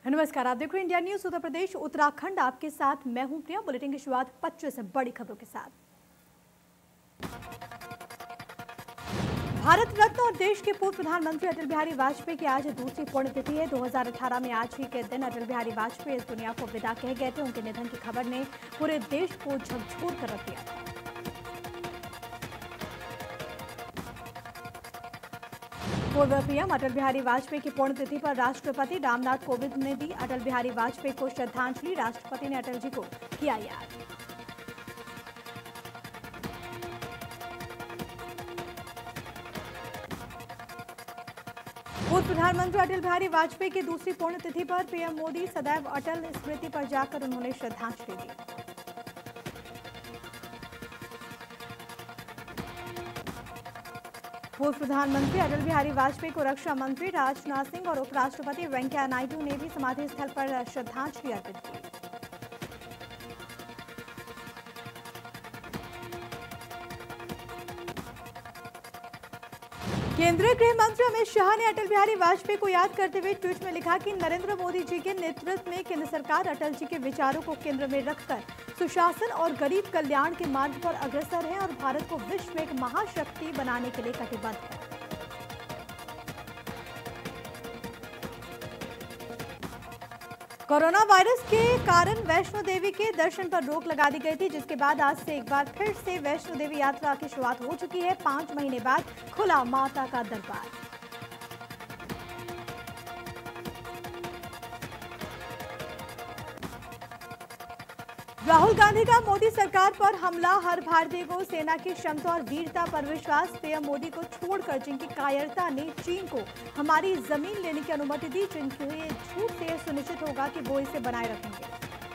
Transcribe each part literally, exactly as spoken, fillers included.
नमस्कार, आप देख रहे हैं इंडिया न्यूज उत्तर प्रदेश उत्तराखंड। आपके साथ मैं हूं प्रिया। बुलेटिन की शुरुआत पच्चीस बड़ी खबरों के साथ। भारत रत्न और देश के पूर्व प्रधानमंत्री अटल बिहारी वाजपेयी की आज दूसरी पुण्यतिथि है। दो हज़ार अठारह में आज ही के दिन अटल बिहारी वाजपेयी इस दुनिया को विदा कह गए थे। उनके निधन की खबर ने पूरे देश को झकझोर कर रख दिया था। पूर्व पीएम अटल बिहारी वाजपेयी की पुण्यतिथि पर राष्ट्रपति रामनाथ कोविंद ने दी अटल बिहारी वाजपेयी को श्रद्धांजलि। राष्ट्रपति ने अटल जी को किया याद। पूर्व प्रधानमंत्री अटल बिहारी वाजपेयी की दूसरी पुण्यतिथि पर पीएम मोदी सदैव अटल स्मृति पर जाकर उन्होंने श्रद्धांजलि दी। पूर्व प्रधानमंत्री अटल बिहारी वाजपेयी को रक्षा मंत्री राजनाथ सिंह और उपराष्ट्रपति वेंकैया नायडू ने भी समाधि स्थल पर श्रद्धांजलि अर्पित की। केंद्रीय गृह मंत्री अमित शाह ने अटल बिहारी वाजपेयी को याद करते हुए ट्वीट में लिखा कि नरेंद्र मोदी जी के नेतृत्व में केंद्र सरकार अटल जी के विचारों को केंद्र में रखकर सुशासन और गरीब कल्याण के मार्ग पर अग्रसर है और भारत को विश्व में एक महाशक्ति बनाने के लिए कटिबद्ध है। कोरोना वायरस के कारण वैष्णो देवी के दर्शन पर रोक लगा दी गई थी, जिसके बाद आज से एक बार फिर से वैष्णो देवी यात्रा की शुरुआत हो चुकी है। पांच महीने बाद खुला माता का दरबार। राहुल गांधी का मोदी सरकार पर हमला। हर भारतीय को सेना की क्षमता और वीरता पर विश्वास। पीएम मोदी को छोड़कर जिनकी कायरता ने चीन को हमारी जमीन लेने की अनुमति दी, जिनके झूठ से सुनिश्चित होगा कि वो इसे बनाए रखेंगे।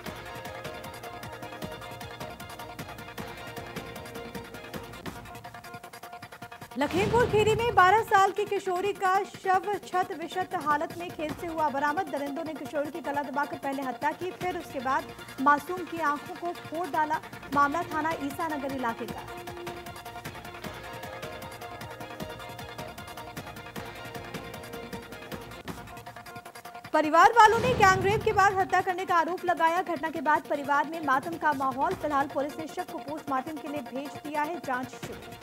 लखीमपुर खीरी में बारह साल की किशोरी का शव छत विक्षत हालत में खेत से हुआ बरामद। दरिंदों ने किशोरी की गला दबाकर पहले हत्या की, फिर उसके बाद मासूम की आंखों को फोड़ डाला। मामला थाना ईसानगर इलाके का। परिवार वालों ने गैंगरेप के बाद हत्या करने का आरोप लगाया। घटना के बाद परिवार में मातम का माहौल। फिलहाल पुलिस ने शव को पोस्टमार्टम के लिए भेज दिया है। जांच शुरू।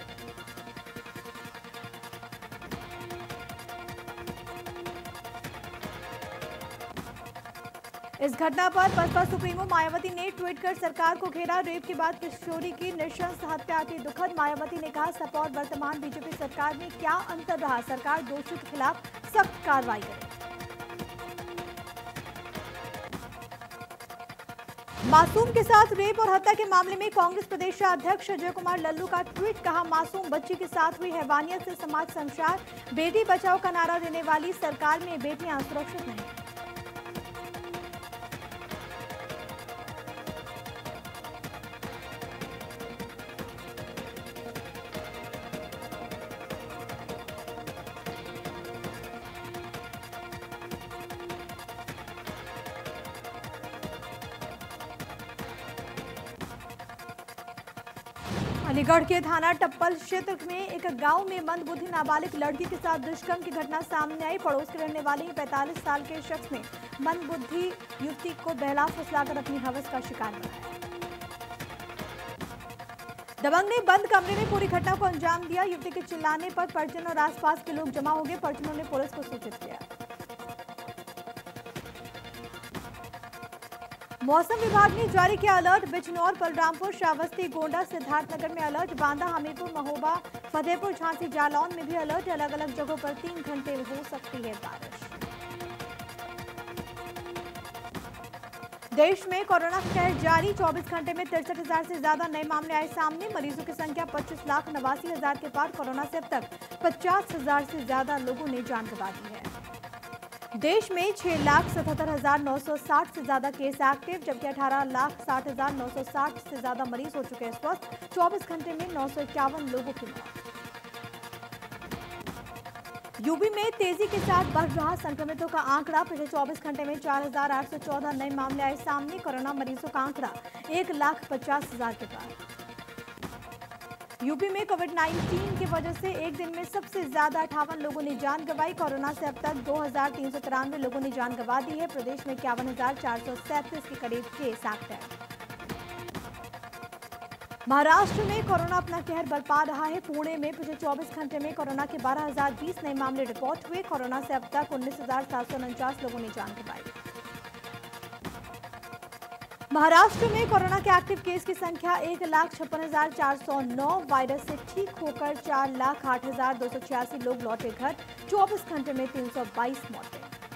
इस घटना पर बसपा सुप्रीमो मायावती ने ट्वीट कर सरकार को घेरा। रेप के बाद किशोरी की नृशंस हत्या अति दुखद। मायावती ने कहा, सपा और वर्तमान बीजेपी सरकार में क्या अंतर रहा। सरकार दोषियों के खिलाफ सख्त कार्रवाई करे। मासूम के साथ रेप और हत्या के मामले में कांग्रेस प्रदेश अध्यक्ष अजय कुमार लल्लू का ट्वीट। कहा, मासूम बच्ची के साथ हुई हैवानियत से समाज संचार। बेटी बचाओ का नारा देने वाली सरकार में बेटियां सुरक्षित नहीं। अलीगढ़ के थाना टप्पल क्षेत्र में एक गांव में मंदबुद्धि नाबालिग लड़की के साथ दुष्कर्म की घटना सामने आई। पड़ोस के रहने वाले पैंतालीस साल के शख्स ने मंदबुद्धि युवती को बहला फुसलाकर अपनी हवस का शिकार बनाया। दबंग ने बंद कमरे में पूरी घटना को अंजाम दिया। युवती के चिल्लाने पर परिजन और आसपास के लोग जमा हो गए। परिजनों ने पुलिस को सूचित किया। मौसम विभाग ने जारी किया अलर्ट। बिजनौर, बलरामपुर, श्रावस्ती, गोंडा, सिद्धार्थनगर में अलर्ट। बांदा, हमीरपुर, महोबा, फतेहपुर, झांसी, जालौन में भी अलर्ट। अलग अलग जगहों पर तीन घंटे हो सकती है बारिश। देश में कोरोना का कहर जारी। चौबीस घंटे में तिरसठ हजार से ज्यादा नए मामले आए सामने। मरीजों की संख्या पच्चीस लाख नवासी हजार के पार। कोरोना से अब तक पचास हजार से ज्यादा लोगों ने जान गंवा दी है। देश में छह लाख सतहत्तर हजार नौ सौ साठ से ज्यादा केस एक्टिव, जबकि अठारह लाख साठ हजार नौ सौ साठ से ज्यादा मरीज हो चुके हैं स्वस्थ। चौबीस घंटे में नौ सौ इक्यावन लोगों की मौत। यूपी में तेजी के साथ बढ़ रहा संक्रमितों का आंकड़ा। पिछले चौबीस घंटे में चार हजार आठ सौ चौदह नए मामले आए सामने। कोरोना मरीजों का आंकड़ा एक लाख पचास हजार के पार। यूपी में कोविड नाइन्टीन की वजह से एक दिन में सबसे ज्यादा अठावन लोगों ने जान गंवाई। कोरोना से अब तक दो हजार तीन सौ तिरानवे लोगों ने जान गंवा दी है। प्रदेश में इक्यावन हजार चार सौ सैंतीस के करीब केस एक्टिव। महाराष्ट्र में कोरोना अपना कहर बरपा रहा है। पुणे में पिछले चौबीस घंटे में कोरोना के बारह हजार बीस नए मामले रिपोर्ट हुए। कोरोना से अब तक उन्नीस हजार सात सौ उनचास लोगों ने जान गंवाई। महाराष्ट्र में कोरोना के एक्टिव केस की संख्या एक लाख छप्पन हजार चार सौ नौ। वायरस से ठीक होकर चार लाख आठ हजार दो सौ छियासी लोग लौटे घर। चौबीस घंटे में तीन सौ बाईस मौतें।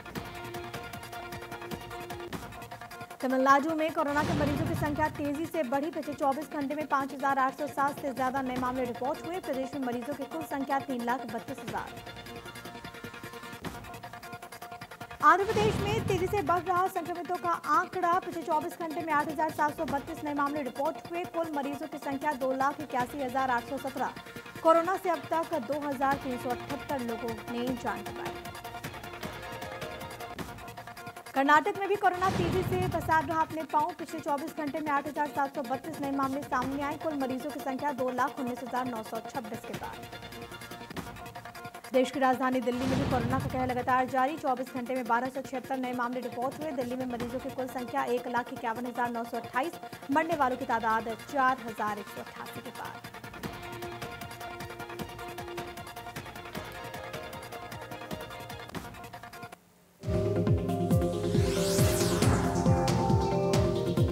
तमिलनाडु में कोरोना के मरीजों की संख्या तेजी से बढ़ी। पिछले चौबीस घंटे में पांच हजार आठ सौ सात से ज्यादा नए मामले रिपोर्ट हुए। प्रदेश में मरीजों की कुल संख्या तीन लाख बत्तीस हजार। आंध्र प्रदेश में तेजी से बढ़ रहा संक्रमितों का आंकड़ा। पिछले चौबीस घंटे में आठ हजार सात सौ बत्तीस नए मामले रिपोर्ट हुए। कुल मरीजों की संख्या दो लाख इक्यासी हजार आठ सौ सत्रह। कोरोना से अब तक दो हजार तीन सौ अठहत्तर लोगों ने जान गंवाई। कर्नाटक में भी कोरोना तेजी से पसार रहा अपने पांव। पिछले चौबीस घंटे में आठ हजार सात सौ बत्तीस नए मामले सामने आए। कुल मरीजों की संख्या दो लाख उन्नीस हजार नौ सौ छब्बीस के पार। देश की राजधानी दिल्ली में भी कोरोना का कहर लगातार जारी। चौबीस घंटे में बारह सौ छिहत्तर नए मामले रिपोर्ट हुए। दिल्ली में मरीजों की कुल संख्या एक लाख इक्यावन हजार नौ सौ अट्ठाईस। मरने वालों की तादाद चार हजार एक सौ अट्ठासी के पार।